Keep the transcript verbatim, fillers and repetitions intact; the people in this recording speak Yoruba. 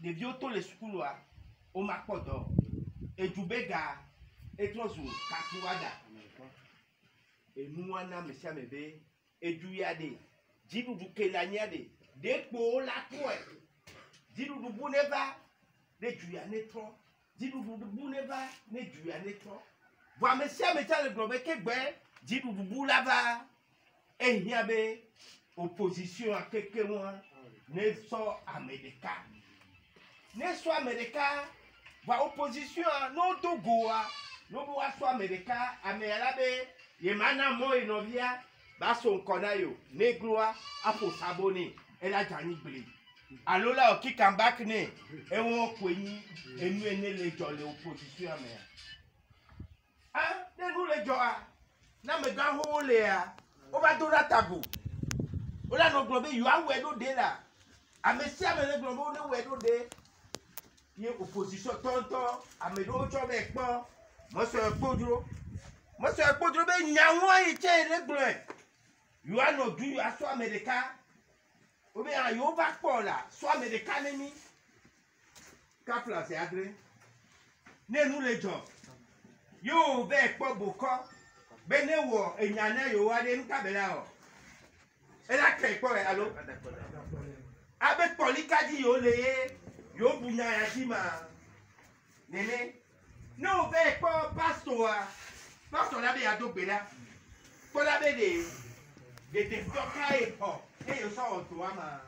les vieux tous les schools là au Makodo et du Bega et Trozu Katuada et nous on a monsieur Mebe et du Yade Didou du Kelaniade des pour la toi Didou du Bouneva des Duyane trop Didou du Bouneva des Duyane trop voir monsieur Meta le globe Québec Didou du Boulava et il y avait opposition à quelqu'un ne soit américain ne soit américain va opposition à non Togo non bois soit américain américain et maintenant moi et novia ba son konayo negloa apo saboni et la jani blé allo là qui come back ne et on kweni et nous ene les gens l'opposition américain ah de nous les gens na me gan ho le a o ba do la tabo o la no globe you are we do de la amesi amele globe o no we do de ye opposition tonton amedo cho be pon mo so gboduro mo so gboduro be nyawo yi che le glo you are no do you are so america o be an yo ba po la so america ni mi ka place agre ne nous les gens yo be po boko be ne wo enyan na yo wa de nka be la o e la ke po e allo avec polikadi yo le yo bunya ya jima nene no ve ko pastor pastor la be ya do gbe la ko la be de de de toka e po e yo so to ama